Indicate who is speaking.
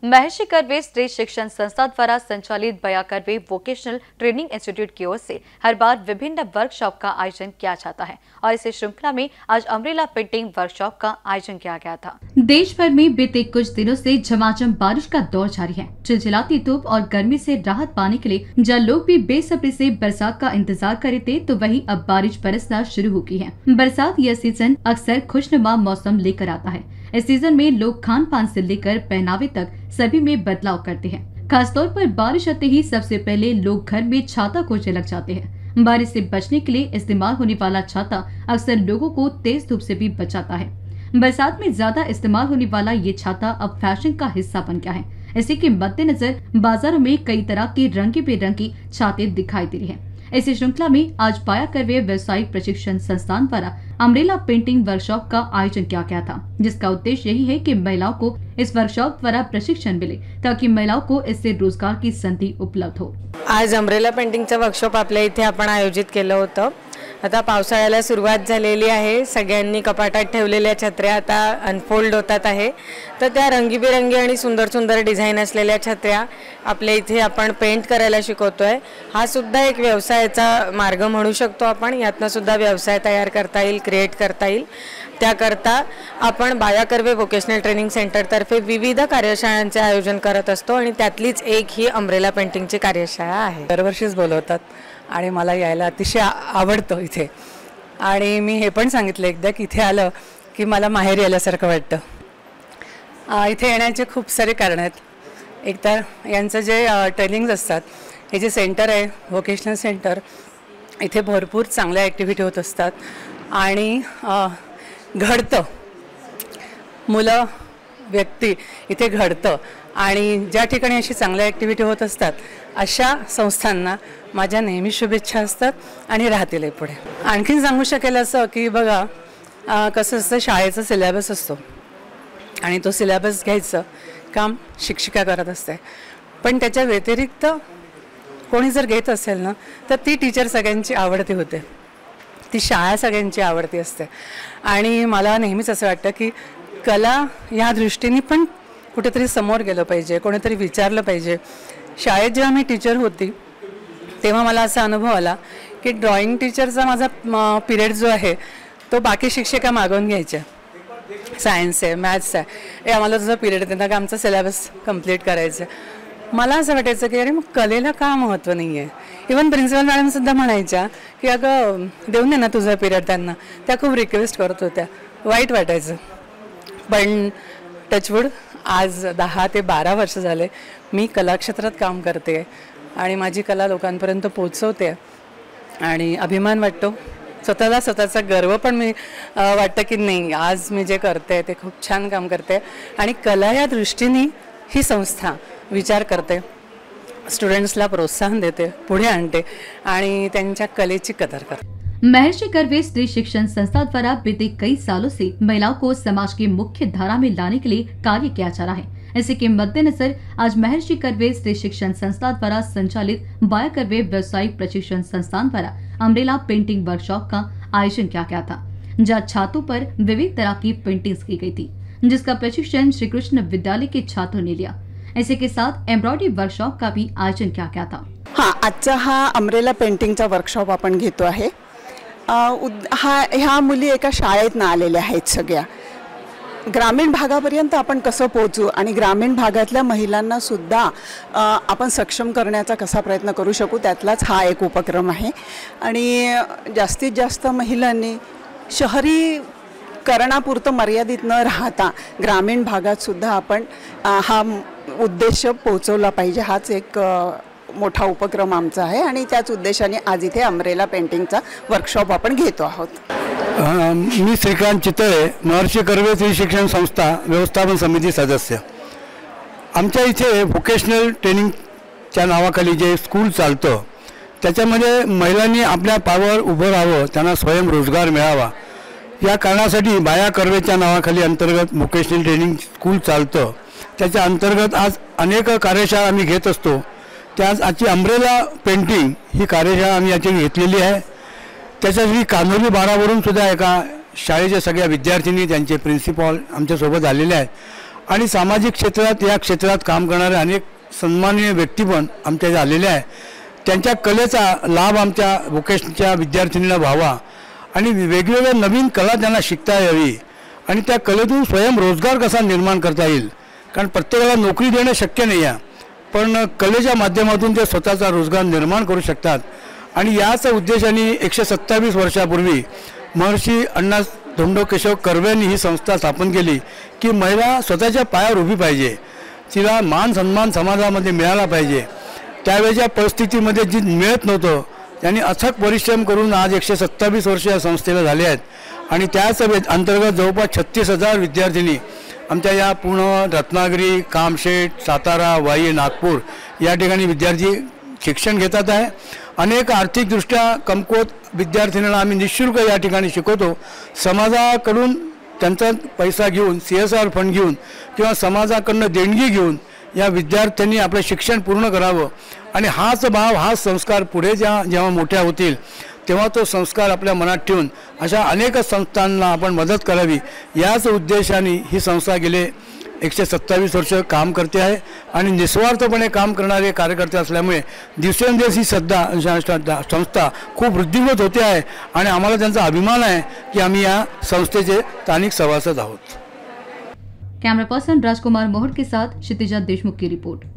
Speaker 1: महर्षि कर्वे स्त्री शिक्षण संस्था द्वारा संचालित Baya Karve vocational training institute की ओर से हर बार विभिन्न वर्कशॉप का आयोजन किया जाता है और इसी श्रृंखला में आज अम्ब्रेला पेंटिंग वर्कशॉप का आयोजन किया गया था।
Speaker 2: देश भर में बीते कुछ दिनों से झमाझम बारिश का दौर जारी है। चिलचिलाती धूप और गर्मी से राहत पाने के लिए जहाँ लोग भी बेसब्री से बरसात का इंतजार कर रहे थे, तो वहीं अब बारिश बरसना शुरू हो गई है। बरसात यह सीजन अक्सर खुशनुमा मौसम लेकर आता है। इस सीजन में लोग खान पान से लेकर पहनावे तक सभी में बदलाव करते हैं। खासतौर पर बारिश आते ही सबसे पहले लोग घर में छाता खोजने लग जाते हैं। बारिश से बचने के लिए इस्तेमाल होने वाला छाता अक्सर लोगों को तेज धूप से भी बचाता है। बरसात में ज्यादा इस्तेमाल होने वाला ये छाता अब फैशन का हिस्सा बन गया है। इसी के मद्देनजर बाजारों में कई तरह के रंगी बेरंगी छाते दिखाई दे रहे हैं। इसी श्रृंखला में आज बया कर्वे व्यावसायिक प्रशिक्षण संस्थान द्वारा अम्ब्रेला पेंटिंग वर्कशॉप का आयोजन किया गया था, जिसका उद्देश्य यही है कि महिलाओं को इस वर्कशॉप द्वारा प्रशिक्षण मिले ताकि महिलाओं को इससे रोजगार की संधी उपलब्ध हो।
Speaker 3: आज अम्ब्रेला पेंटिंगचं वर्कशॉप आपल्या इथे आपण आयोजित केलं होतं। आता पावसाळ्याला सुरुवात झालेली आहे। सगळ्यांनी कपाटात ठेवलेल्या छत्र्या आता अनफोल्ड होतात आहे। तर त्या रंगीबेरंगी आणि सुंदर सुंदर डिझाइन असलेल्या छत्र्या आपल्या इथे आपण पेंट करायला शिकवतोय। हा सुद्धा एक व्यवसायाचा मार्ग म्हणू शकतो आपण। यातनं सुद्धा व्यवसाय तयार करता येईल, क्रिएट करता येईल। त्याकरता आपण बया कर्वे वोकेशनल ट्रेनिंग सेंटर तर्फे विविध कार्यशाळांचे आयोजन करत असतो आणि त्यातलीच एक ही अम्ब्रेला पेंटिंगची कार्यशाळा आहे।
Speaker 4: दरवर्षीच बोलवतात आणि मला यायला अतिशय आवडतं इथे। आणि मी हे पण सांगितलं एकदा की इथे आलं की मला माहेरी आल्यासारखं वाटतं। इथे येण्याचे खूप सारे कारण आहेत। एक तर यांचं जे ट्रेनिंग्स असतात, हे जे सेंटर आहे वोकेशनल सेंटर, इथे भरपूर चांगल्या ॲक्टिव्हिटी होत असतात आणि घडतं, मुलं व्यक्ती इथे घडतं आणि ज्या ठिकाणी अशी चांगल्या ॲक्टिव्हिटी होत असतात अशा संस्थांना माझ्या नेहमी शुभेच्छा असतात आणि राहतील पुढे। आणखीन सांगू शकेल असं की बघा, कसं असतं, शाळेचा सिलेबस असतो आणि तो सिलेबस घ्यायचं काम शिक्षिका करत असते, पण त्याच्या व्यतिरिक्त कोणी जर घेत असेल ना तर ती टीचर सगळ्यांची आवडती होते, ती शाळा सगळ्यांची आवडती असते। आणि मला नेहमीच असं वाटतं की कला या दृष्टीने पण कुठेतरी समोर गेलं पाहिजे, कोणीतरी विचारलं पाहिजे। शाळेत जेव्हा मी टीचर होती तेव्हा मला असा अनुभव आला की ड्रॉइंग टीचरचा माझा पिरियड जो आहे तो बाकी शिक्षिका मागवून घ्यायच्या। सायन्स आहे, मॅथ्स आहे, हे आम्हाला तुझा पिरियड देणार का आमचा सिलेबस कंप्लीट करायचं। मला असं वाटायचं की अरे मग कलेला का महत्त्व नाही आहे। इवन प्रिन्सिपल मॅडमसुद्धा म्हणायच्या की अगं देऊन दे ना तुझा पिरियड त्यांना, त्या खूप रिक्वेस्ट करत होत्या। वाईट वाटायचं, पण टचवूड आज 10 ते 12 वर्ष झाले मी कलाक्षेत्रात काम करते आणि माझी कला लोकांपर्यंत पोहोचवते आणि अभिमान वाटतो, स्वतःचा गर्व पण मी वाटतं की नाही, आज मी जे करते ते खूप छान काम करते आणि कला या दृष्टीने ही संस्था विचार करते, स्टुडंट्सला प्रोत्साहन देते, पुढे आणते आणि त्यांच्या कलेची कदर करते।
Speaker 2: महर्षि कर्वे स्त्री शिक्षण संस्था द्वारा बीते कई सालों से महिलाओं को समाज की मुख्य धारा में लाने के लिए कार्य किया जा रहा है। इसी के मद्देनजर आज महर्षि कर्वे स्त्री शिक्षण संस्था द्वारा संचालित बया कर्वे व्यावसायिक प्रशिक्षण संस्थान द्वारा अम्ब्रेला पेंटिंग वर्कशॉप का आयोजन किया गया था, जहाँ छातों पर विविध तरह की पेंटिंग्स की गई थी, जिसका प्रशिक्षण श्री कृष्ण विद्यालय के छात्रों ने लिया। इसी के साथ एम्ब्रॉयडरी वर्कशॉप का भी आयोजन किया गया था।
Speaker 5: आजचा हा अम्ब्रेला पेंटिंगचा वर्कशॉप आपण घेतो आहे। ह्या मुली एका शाळेत आलेल्या आहेत। सगळ्या ग्रामीण भागापर्यंत आपण कसं पोहोचू आणि ग्रामीण भागातल्या महिलांना सुद्धा आपण सक्षम करण्याचा कसा प्रयत्न करू शकू, त्यातलाच हा एक उपक्रम आहे। आणि जास्तीत जास्त महिलांनी शहरीकरणापुरतं मर्यादित न राहता ग्रामीण भागात सुद्धा आपण हा उद्देश पोहोचवला पाहिजे। हाच एक मोठा उपक्रम आमचा आहे आणि त्याच उद्देशाने आज इथे अम्ब्रेला पेंटिंगचा वर्कशॉप आपण घेतो आहोत।
Speaker 6: मी श्रीकांत चितळे, महर्षि कर्वे स्त्री शिक्षण संस्था व्यवस्थापन समिती सदस्य। आमच्या इथे वोकेशनल ट्रेनिंगच्या नावाखाली जे स्कूल चालतं त्याच्यामध्ये महिलांनी आपल्या पायावर उभं राहावं, त्यांना स्वयंरोजगार मिळावा, या कारणासाठी बया कर्वेच्या नावाखाली अंतर्गत वोकेशनल ट्रेनिंग स्कूल चालतं। त्याच्या अंतर्गत आज अनेक कार्यशाळा आम्ही घेत असतो। त्याच आजची अम्ब्रेला पेंटिंग ही कार्यशाळा आम्ही याची घेतलेली आहे। त्याच्यासाठी कान्होली 12 वरून सुद्धा एका शाळेच्या सगळ्या विद्यार्थिनी, त्यांचे प्रिन्सिपॉल आमच्यासोबत आलेले आहेत आणि सामाजिक क्षेत्रात या क्षेत्रात काम करणारे अनेक सन्माननीय व्यक्ती पण आमच्या इथे आलेले आहे. त्यांच्या कलेचा लाभ आमच्या व्होकेशनच्या विद्यार्थिनींना व्हावा आणि वेगवेगळ्या नवीन कला त्यांना शिकता यावी आणि त्या कलेतून स्वयंरोजगार कसा निर्माण करता येईल. कारण प्रत्येकाला नोकरी देणं शक्य नाही आहे, पण कलेच्या माध्यमातून ते स्वतःचा रोजगार निर्माण करू शकतात. आणि याच उद्देशाने 127 वर्षापूर्वी महर्षी अण्णा धोंडो केशव कर्वे यांनी ही संस्था स्थापन केली की महिला स्वतःच्या पायावर उभी पाहिजे, तिला मान सन्मान समाजामध्ये मिळाला पाहिजे. त्यावेळेच्या परिस्थितीमध्ये जी मिळत नव्हतं त्यांनी अथक परिश्रम करून आज 127 वर्ष या संस्थेला झाले आहेत. आणि त्याच अंतर्गत जवळपास 36,000 विद्यार्थिनी आमच्या या पूर्ण रत्नागिरी, कामशेत, सातारा, वाई, नागपूर या ठिकाणी विद्यार्थी शिक्षण घेतात आहे. अनेक आर्थिकदृष्ट्या कमकुवत विद्यार्थिनींना आम्ही निःशुल्क या ठिकाणी शिकवतो. समाजाकडून त्यांचा पैसा घेऊन, CSR फंड घेऊन किंवा समाजाकडून देणगी घेऊन या विद्यार्थ्यांनी आपलं शिक्षण पूर्ण करावं. आणि हाच भाव, हाच संस्कार पुढे जेव्हा मोठ्या होतील तेव्हा तो संस्कार आपल्या मनात ठेवून अशा अनेक संस्थांना आपण मदत करावी याच उद्देशाने ही संस्था गेले 127 वर्ष काम करते आहे. आणि निस्वार्थपणे काम करणारे कार्यकर्ते असल्यामुळे दिवसेंदिवस ही संस्था खूप वृद्धिंगत होते आहे आणि आम्हाला त्यांचा अभिमान आहे की आम्ही या संस्थेचे स्थानिक सभासद आहोत.
Speaker 2: कैमरा पर्सन राजकुमार मोहर के साथ क्षितिजा देशमुख की रिपोर्ट.